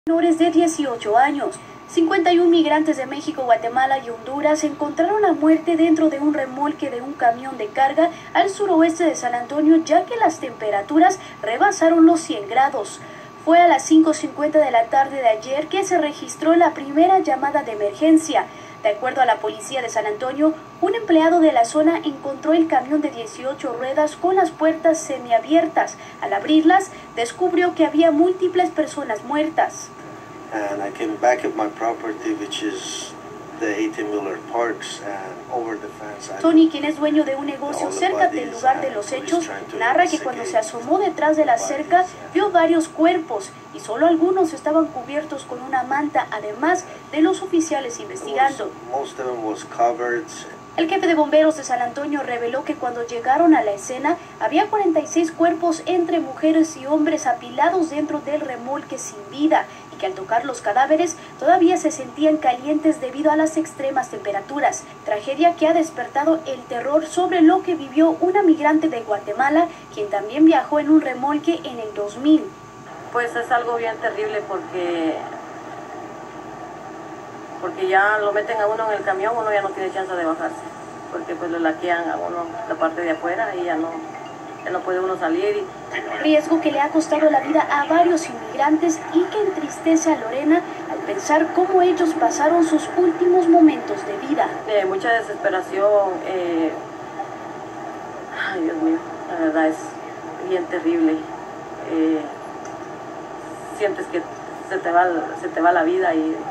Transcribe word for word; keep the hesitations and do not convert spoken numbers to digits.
Menores de dieciocho años. cincuenta y un migrantes de México, Guatemala y Honduras encontraron la muerte dentro de un remolque de un camión de carga al suroeste de San Antonio, ya que las temperaturas rebasaron los cien grados. Fue a las cinco cincuenta de la tarde de ayer que se registró la primera llamada de emergencia. De acuerdo a la policía de San Antonio, un empleado de la zona encontró el camión de dieciocho ruedas con las puertas semiabiertas. Al abrirlas, descubrió que había múltiples personas muertas. And I came back at my property, which is the eighteen-wheeler parks, and over the fence. Tony, quien es dueño de un negocio cerca del lugar de los hechos, narra que cuando se asomó detrás de la cerca, vio varios cuerpos y solo algunos estaban cubiertos con una manta, además de los oficiales investigando. El jefe de bomberos de San Antonio reveló que cuando llegaron a la escena había cuarenta y seis cuerpos entre mujeres y hombres apilados dentro del remolque sin vida y que al tocar los cadáveres todavía se sentían calientes debido a las extremas temperaturas. Tragedia que ha despertado el terror sobre lo que vivió una migrante de Guatemala, quien también viajó en un remolque en el dos mil. Pues es algo bien terrible porque... porque ya lo meten a uno en el camión, uno ya no tiene chance de bajarse, porque pues lo laquean a uno la parte de afuera y ya no, ya no puede uno salir. Y... riesgo que le ha costado la vida a varios inmigrantes y que entristece a Lorena al pensar cómo ellos pasaron sus últimos momentos de vida. Eh, mucha desesperación, eh... ay Dios mío, la verdad es bien terrible. Eh... sientes que se te va, se te va la vida y